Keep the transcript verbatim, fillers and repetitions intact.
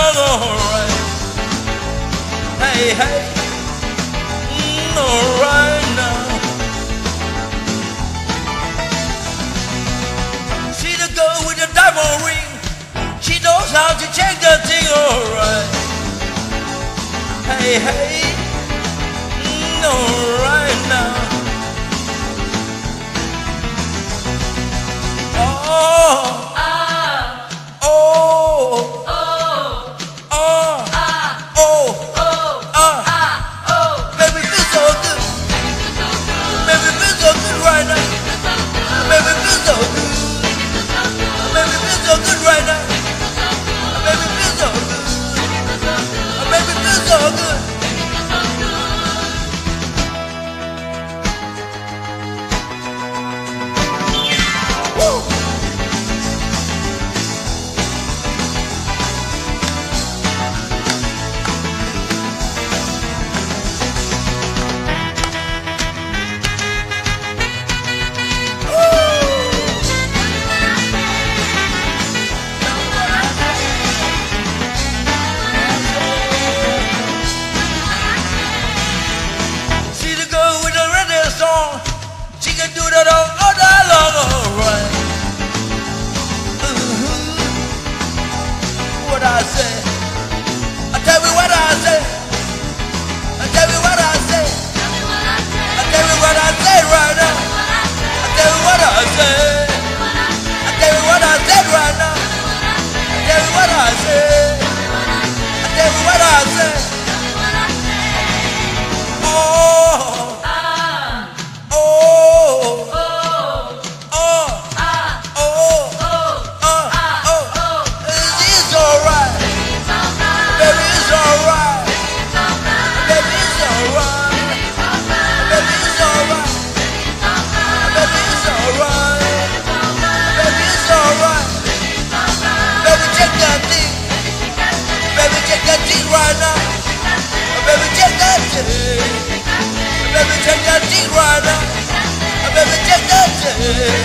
long, alright. Hey, hey, mm, alright now. See the girl with the diamond ring. She knows how to check the thing, alright. Hey, hey, mm, alright now. Oh. Baby, take that thing right now. Baby, take that thing.